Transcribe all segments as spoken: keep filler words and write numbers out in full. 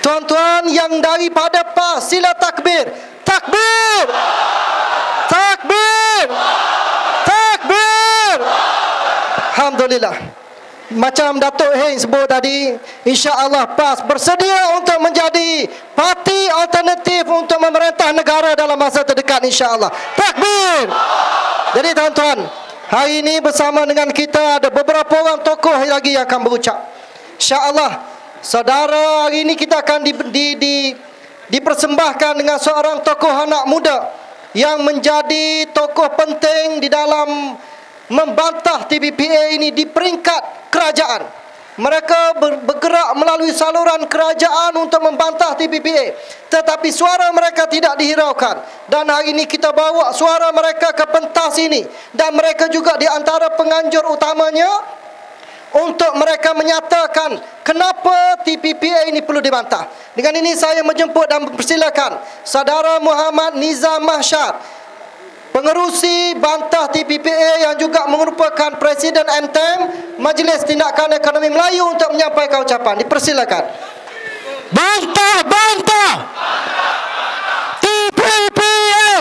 Tuan-tuan yang daripada P A S, sila takbir. Takbir! Takbir! Takbir! Alhamdulillah. Macam Datuk Heng sebut tadi, insya-Allah P A S bersedia untuk menjadi parti alternatif untuk memerintah negara dalam masa terdekat, insya-Allah. Takbir! Jadi tuan-tuan, hari ini bersama dengan kita ada beberapa orang tokoh lagi yang akan berucap. Insya-Allah, saudara, hari ini kita akan di, di, di, dipersembahkan dengan seorang tokoh anak muda yang menjadi tokoh penting di dalam membantah T P P A ini di peringkat kerajaan. Mereka bergerak melalui saluran kerajaan untuk membantah T P P A, tetapi suara mereka tidak dihiraukan. Dan hari ini kita bawa suara mereka ke pentas ini, dan mereka juga di antara penganjur utamanya untuk mereka menyatakan kenapa T P P A ini perlu dibantah. Dengan ini saya menjemput dan mempersilakan Saudara Muhammad Nizam Mahsyar, pengerusi bantah T P P A yang juga merupakan Presiden M T E M Majlis Tindakan Ekonomi Melayu, untuk menyampaikan ucapan. Dipersilakan. Bantah, bantah T P P A.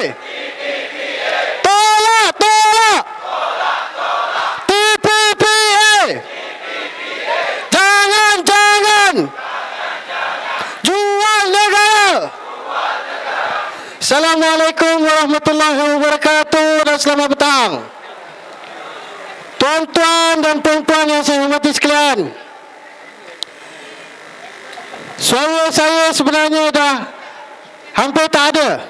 Tolak, tolak T P P A. Jangan, jangan jual negara. Assalamualaikum warahmatullahi wabarakatuh dan selamat petang. Tuan-tuan dan puan-puan yang saya hormati sekalian, suara saya sebenarnya dah hampir tak ada.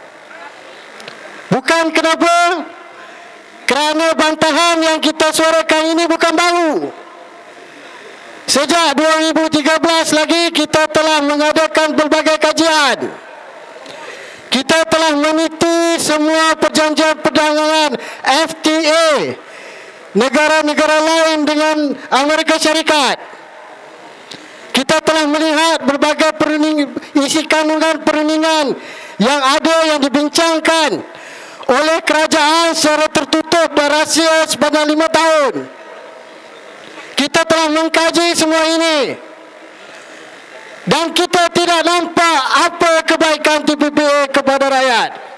Bukan kenapa? Kerana bantahan yang kita suarakan ini bukan baru. Sejak dua ribu tiga belas lagi kita telah mengadakan berbagai kajian. Kita telah meniti semua perjanjian perdagangan F T A negara-negara lain dengan Amerika Syarikat. Kita telah melihat berbagai isi kandungan perundingan yang ada yang dibincangkan oleh kerajaan secara tertutup dan rahsia sepanjang lima tahun. Kita telah mengkaji semua ini, dan kita tidak nampak apa kebaikan T P P A kepada rakyat.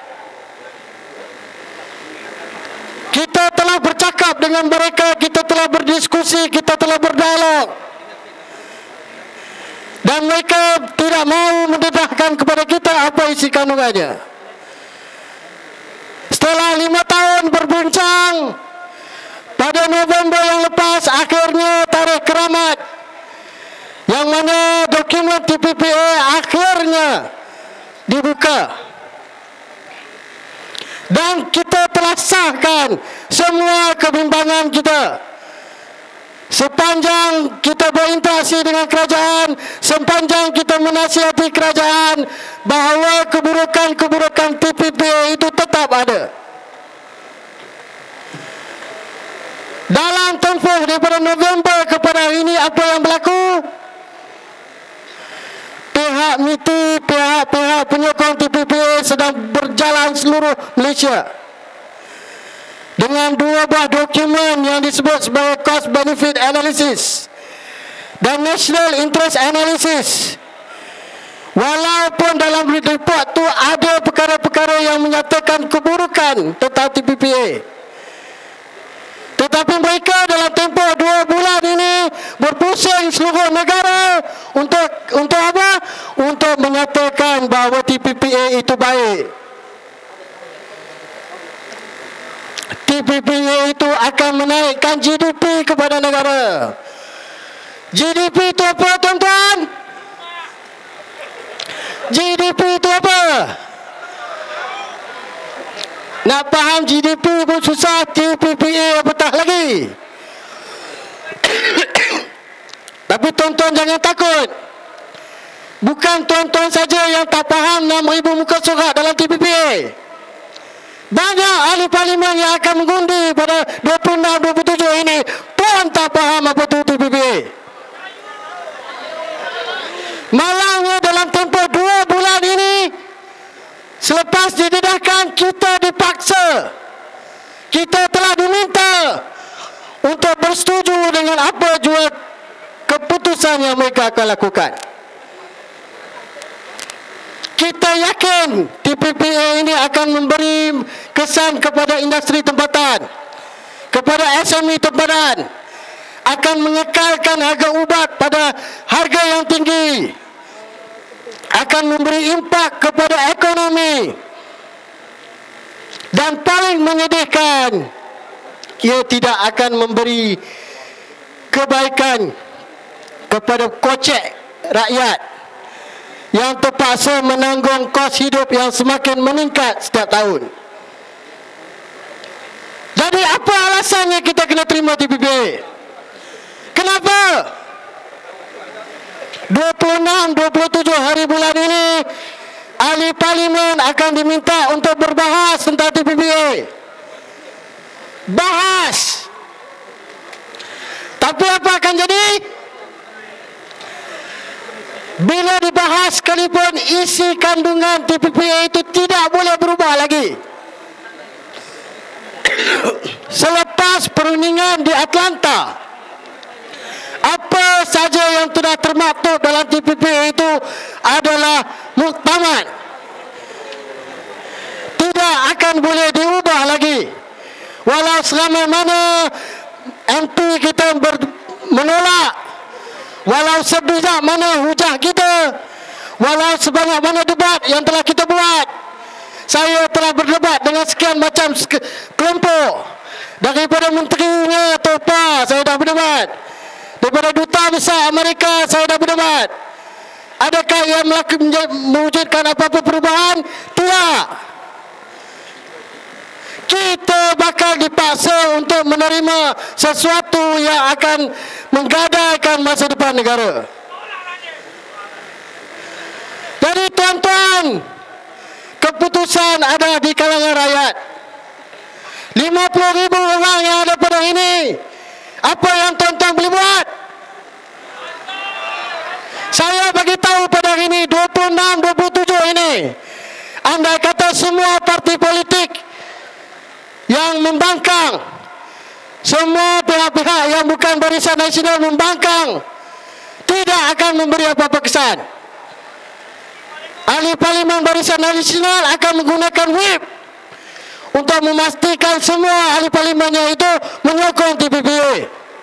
Kita telah bercakap dengan mereka, kita telah berdiskusi, kita telah berdialog, dan mereka tidak mahu mendedahkan kepada kita apa isi kandungannya. Setelah lima tahun berbincang, pada November yang lepas akhirnya tarikh keramat, yang mana dokumen T P P A akhirnya dibuka, dan kita telah sahkan semua kebimbangan kita. Sepanjang kita berinteraksi dengan kerajaan, sepanjang kita menasihati kerajaan bahawa keburukan-keburukan T P P A itu tetap ada. Dalam tempoh daripada November kepada hari ini, apa yang berlaku? Pihak M I T I, pihak-pihak penyokong T P P A sedang berjalan seluruh Malaysia dengan dua buah dokumen yang disebut sebagai Cost Benefit Analysis dan National Interest Analysis. Walaupun dalam report tu ada perkara-perkara yang menyatakan keburukan tentang T P P A, tetapi mereka dalam tempoh dua bulan ini berpusing seluruh negara untuk untuk apa? Untuk menyatakan bahawa T P P A itu baik. T P P A itu akan menaikkan G D P kepada negara. G D P itu apa, tuan-tuan? G D P itu apa? Nak faham G D P pun susah, T P P A apatah lagi. Tapi tuan-tuan jangan takut. Bukan tuan-tuan saja yang tak faham enam ribu muka surat dalam T P P A. Banyak ahli parlimen yang akan mengundi pada dua puluh enam dua puluh tujuh ini pun tak faham apa itu T P P A. Malangnya dalam tempoh dua bulan ini, selepas didedahkan, kita dipaksa, kita telah diminta untuk bersetuju dengan apa jua keputusan yang mereka akan lakukan. Saya yakin T P P A ini akan memberi kesan kepada industri tempatan, kepada S M E tempatan, akan mengekalkan harga ubat pada harga yang tinggi, akan memberi impak kepada ekonomi, dan paling menyedihkan, ia tidak akan memberi kebaikan kepada kocek rakyat yang terpaksa menanggung kos hidup yang semakin meningkat setiap tahun. Jadi apa alasannya kita kena terima T P P A? Kenapa? dua puluh enam dua puluh tujuh hari bulan ini ahli parlimen akan diminta untuk berbahas tentang T P P A. Bahas. Tapi apa akan jadi? Bila dibahas sekalipun isi kandungan T P P A itu tidak boleh berubah lagi. Selepas perundingan di Atlanta, apa saja yang telah termaktub dalam T P P A itu adalah muktamad. Tidak akan boleh diubah lagi. Walau selama mana M P kita ber, menolak, walau sebijak mana hujah kita, walau sebanyak mana debat yang telah kita buat. Saya telah berdebat dengan sekian macam kelompok. Daripada menterinya Topa saya dah berdebat, daripada duta besar Amerika saya dah berdebat. Adakah ia mewujudkan apa-apa perubahan? Tidak. Kita bakal dipaksa untuk menerima sesuatu yang akan menggadaikan masa depan negara. Jadi tuan-tuan, keputusan ada di kalangan rakyat. lima puluh ribu orang yang ada pada ini, apa yang tuan-tuan boleh buat? Saya bagi tahu pada hari ini dua puluh enam dua puluh tujuh ini, andai kata semua parti politik yang membangkang, semua pihak-pihak yang bukan Barisan Nasional membangkang, tidak akan memberi apa-apa kesan. Ahli Parlimen Barisan Nasional akan menggunakan whip untuk memastikan semua ahli parlimennya itu menyokong T P P A.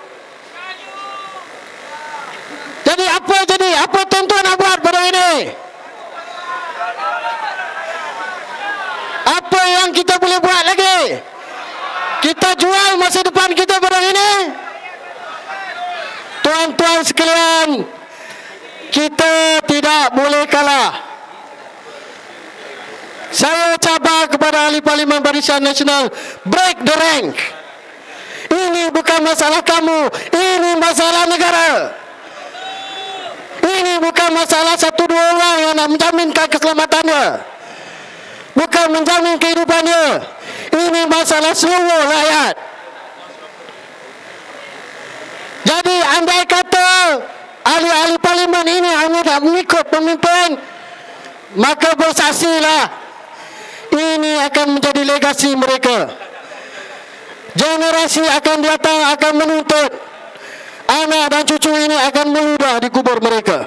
Jadi apa jadi? Apa tuan-tuan nak buat pada ini? Apa yang kita boleh buat lagi? Kita jual masa depan kita pada ini? Tuan-tuan sekalian, kita tidak boleh kalah. Saya cabar kepada ahli Parlimen Barisan Nasional, break the rank. Ini bukan masalah kamu, ini masalah negara. Ini bukan masalah satu dua orang yang nak menjaminkan keselamatannya, bukan menjamin kehidupannya. Ini masalah seluruh rakyat. Jadi andai kata ahli-ahli parlimen ini hanya nak mengikut pemimpin, maka bersaksilah ini akan menjadi legasi mereka. Generasi akan datang akan menuntut, anak dan cucu ini akan meludah di kubur mereka.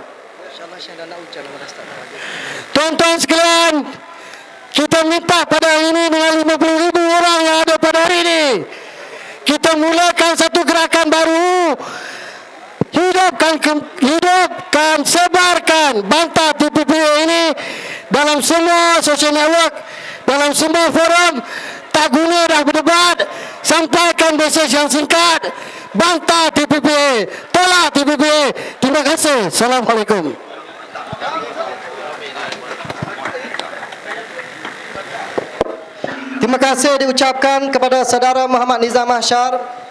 Tuan-tuan sekalian, kita minta pada hari ini dengan lima puluh ribu orang yang ada pada hari ini, kita mulakan satu gerakan baru. Hidupkan, hidupkan, sebarkan, bantah T P P A ini dalam semua social network, dalam semua forum. Tak guna dah berdebat, sampaikan mesej yang singkat, bantah T P P A, tolak T P P A. Terima kasih. Assalamualaikum. Terima kasih diucapkan kepada saudara Muhammad Nizam Mahsyar.